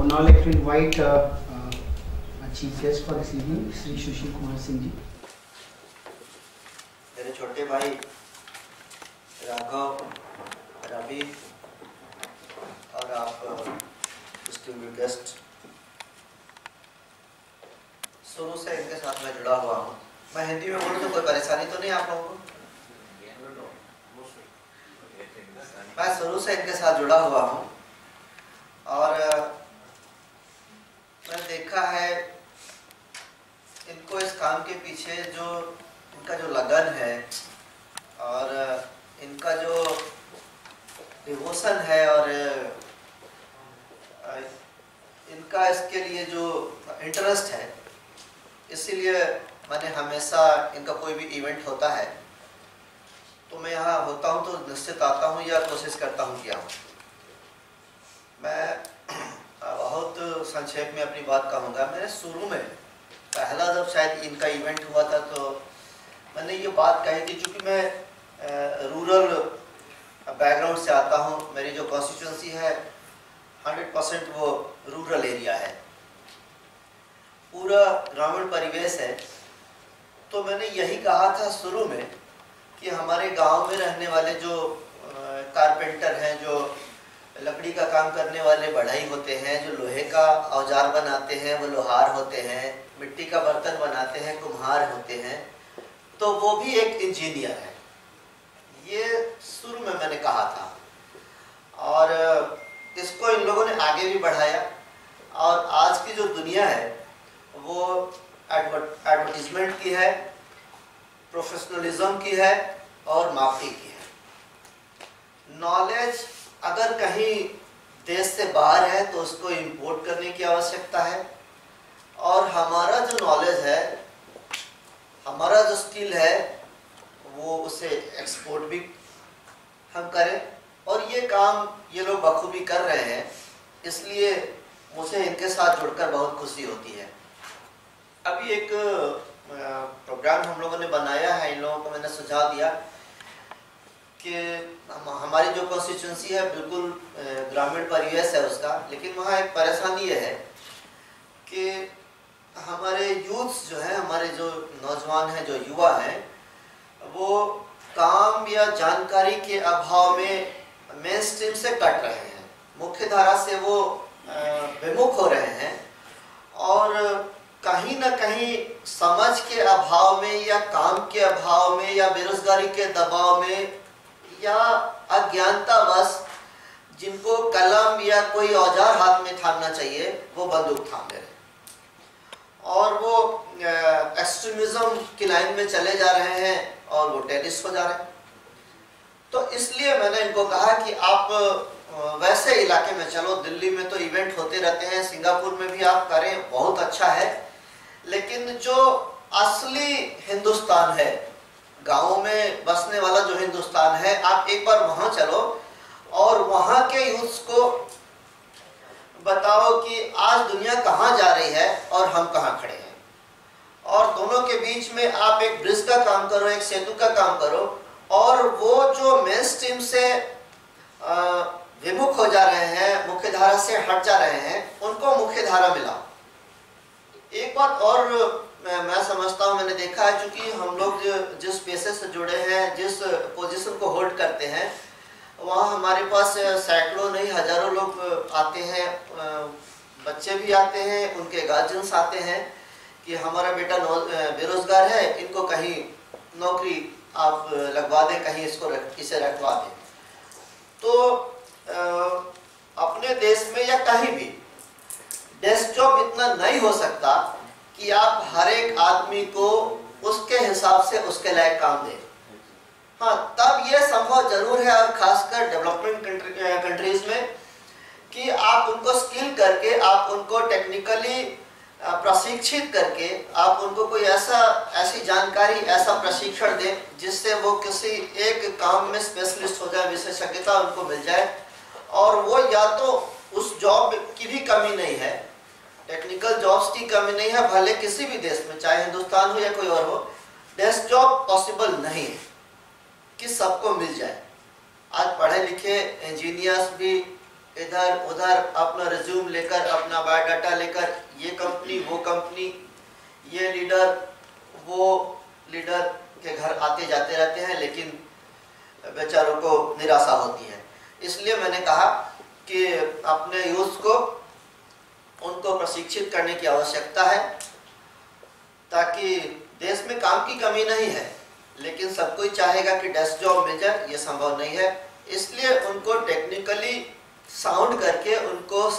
now like to invite our chief guest for this evening, Sri Sushil Kumar Singh ji. मेरे छोटे भाई राघव, रवि और आप डिस्टिंग्विश्ड गेस्ट, शुरू से इनके साथ मैं जुड़ा हुआ हूँ। मैं हिंदी में बोलूँ तो कोई परेशानी तो नहीं आप लोगों को? मैं शुरू से इनके साथ जुड़ा हुआ हूँ और मैंने देखा है इनको इस काम के पीछे जो इनका जो लगन है और इनका जो डिवोशन है और इनका इसके लिए जो इंटरेस्ट है, इसीलिए मैंने हमेशा इनका कोई भी इवेंट होता है तो मैं यहाँ होता हूँ तो निश्चित आता हूँ या कोशिश करता हूँ कि आऊँ। मैं बहुत संक्षेप में अपनी बात कहूँगा। मैंने शुरू में पहला जब शायद इनका इवेंट हुआ था तो मैंने ये बात कही थी, क्योंकि मैं रूरल बैकग्राउंड से आता हूँ। मेरी जो कॉन्स्टिट्यूंसी है 100% वो रूरल एरिया है, पूरा ग्रामीण परिवेश है। तो मैंने यही कहा था शुरू में कि हमारे गांव में रहने वाले जो कारपेंटर हैं, जो लकड़ी का काम करने वाले बढ़ई होते हैं, जो लोहे का औजार बनाते हैं वो लोहार होते हैं, मिट्टी का बर्तन बनाते हैं कुम्हार होते हैं, तो वो भी एक इंजीनियर है। ये शुरू में मैंने कहा था और इसको इन लोगों ने आगे भी बढ़ाया। और आज की जो दुनिया है वो एडवर्टीजमेंट की है, प्रोफेशनलिज्म की है और मार्केटिंग की है। नॉलेज अगर कहीं देश से बाहर है तो उसको इंपोर्ट करने की आवश्यकता है, और हमारा जो नॉलेज है, हमारा जो स्किल है, वो उसे एक्सपोर्ट भी हम करें। और ये काम ये लोग बखूबी कर रहे हैं, इसलिए मुझे इनके साथ जुड़कर बहुत खुशी होती है। अभी एक प्रोग्राम हम लोगों ने बनाया है, इन लोगों को मैंने सुझाव दिया कि हमारी जो कॉन्स्टिट्यूंसी है बिल्कुल ग्रामीण परिवेश है उसका, लेकिन वहाँ एक परेशानी ये है कि हमारे यूथ्स जो है, हमारे जो नौजवान हैं, जो युवा हैं, वो काम या जानकारी के अभाव में मेन स्ट्रीम से कट रहे हैं, मुख्य धारा से वो विमुख हो रहे हैं, और कहीं ना कहीं समझ के अभाव में या काम के अभाव में या बेरोजगारी के दबाव में या अज्ञानतावश जिनको कलम या कोई औजार हाथ में थामना चाहिए वो बंदूक थाम ले रहे हैं और वो एक्सट्रीमिज्म की लाइन में चले जा रहे हैं और वो टेररिस्ट हो जा रहे हैं। तो इसलिए मैंने इनको कहा कि आप वैसे इलाके में चलो, दिल्ली में तो इवेंट होते रहते हैं, सिंगापुर में भी आप करें, बहुत अच्छा है, लेकिन जो असली हिंदुस्तान है, गाँव में बसने वाला जो हिंदुस्तान है, आप एक बार वहाँ चलो और वहाँ के यूथ्स को बताओ कि आज दुनिया कहाँ जा रही है और हम कहाँ खड़े हैं, और दोनों के बीच में आप एक ब्रिज का काम करो, एक सेतु का काम करो, और वो जो मेन स्ट्रीम से विमुख हो जा रहे हैं, मुख्य धारा से हट जा रहे हैं, उनको मुख्य धारा मिलाओ। एक बात और मैं समझता हूँ, मैंने देखा है, क्योंकि हम लोग जिस पेशे से जुड़े हैं, जिस पोजीशन को होल्ड करते हैं, वहाँ हमारे पास सैकड़ों नहीं हजारों लोग आते हैं, बच्चे भी आते हैं, उनके गार्जियंस आते हैं कि हमारा बेटा बेरोजगार है, इनको कहीं नौकरी आप लगवा दें, कहीं इसे रखवा दें। तो अपने देश में या कहीं भी डेस्क जॉब इतना नहीं हो सकता कि आप हर एक आदमी को उसके हिसाब से उसके लायक काम दें। हाँ, तब यह संभव जरूर है, और खासकर डेवलपमेंट कंट्रीज में, कि आप उनको स्किल करके, आप उनको टेक्निकली प्रशिक्षित करके, आप उनको कोई ऐसी जानकारी, ऐसा प्रशिक्षण दें जिससे वो किसी एक काम में स्पेशलिस्ट हो जाए, विशेषज्ञता उनको मिल जाए, और वो या तो उस जॉब की भी कमी नहीं है, टेक्निकल जॉब्स की कमी नहीं है, भले किसी भी देश में, चाहे हिंदुस्तान हो या कोई और हो, डेस्क जॉब पॉसिबल नहीं है कि सबको मिल जाए। आज पढ़े लिखे इंजीनियर्स भी इधर उधर अपना रिज्यूम लेकर, अपना बायोडाटा लेकर, ये कंपनी वो कंपनी, ये लीडर वो लीडर के घर आते जाते रहते हैं, लेकिन बेचारों को निराशा होती है। इसलिए मैंने कहा कि अपने यूथ को, उनको प्रशिक्षित करने की आवश्यकता है, ताकि देश में काम की कमी नहीं है, लेकिन सब कोई चाहेगा कि डेस्क जॉब मिल जाए, ये संभव नहीं है। इसलिए उनको टेक्निकली साउंड करके, उनको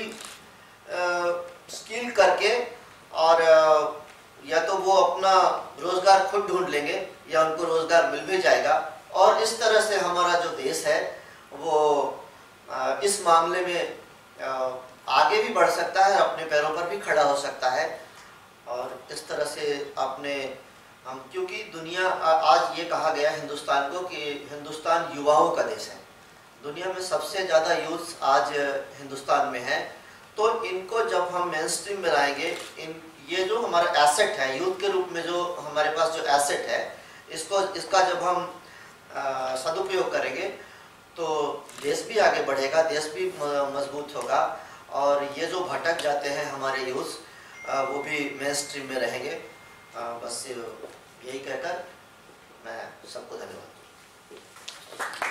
स्किल करके, और या तो वो अपना रोजगार खुद ढूंढ लेंगे या उनको रोजगार मिल भी जाएगा, और इस तरह से हमारा जो देश है वो इस मामले में आगे भी बढ़ सकता है, अपने पैरों पर भी खड़ा हो सकता है। और इस तरह से हम क्योंकि दुनिया, आज ये कहा गया हिंदुस्तान को कि हिंदुस्तान युवाओं का देश है, दुनिया में सबसे ज़्यादा यूथ आज हिंदुस्तान में है। तो इनको जब हम मेन स्ट्रीम में लाएंगे, ये जो हमारा एसेट है यूथ के रूप में, जो हमारे पास जो एसेट है, इसका जब हम सदुपयोग करेंगे तो देश भी आगे बढ़ेगा, देश भी मजबूत होगा, और ये जो भटक जाते हैं हमारे यूथ, वो भी मेन स्ट्रीम में रहेंगे। बस यही कहकर मैं सबको धन्यवाद।